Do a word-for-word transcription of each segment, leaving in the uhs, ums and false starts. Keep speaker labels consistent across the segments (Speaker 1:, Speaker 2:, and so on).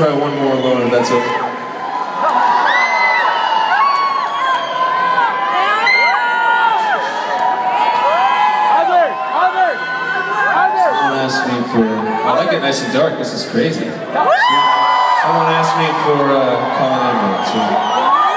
Speaker 1: try one more alone if that's okay. Someone asked me for, I like it nice and dark, this is crazy. Someone asked me for uh, Call an Ambulance. So.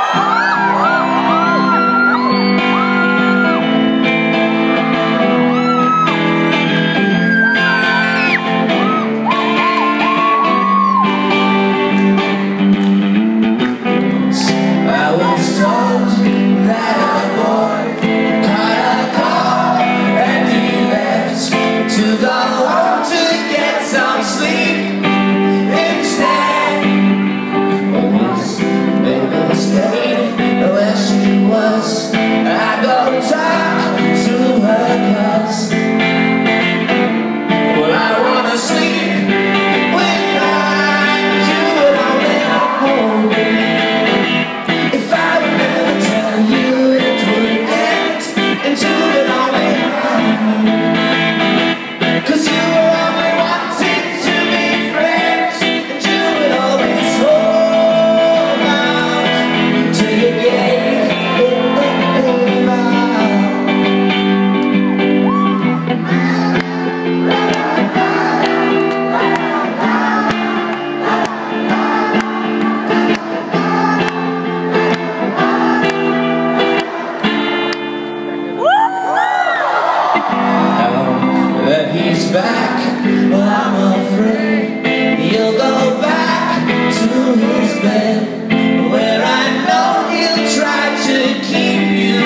Speaker 1: Back, well I'm afraid he'll go back to his bed, where I know he'll try to keep you.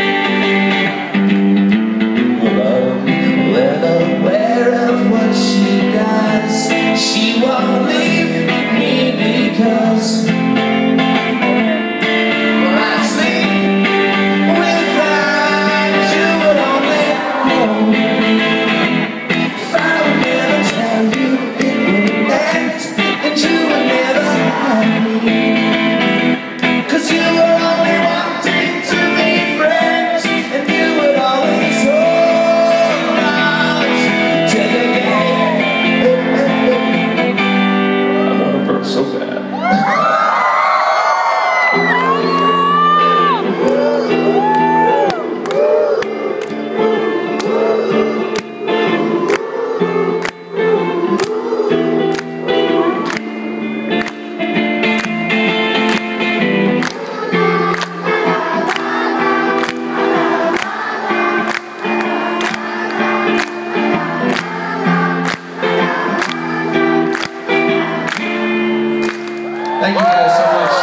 Speaker 1: Well, I'm well aware of what she does. She won't leave me because thank you guys so much.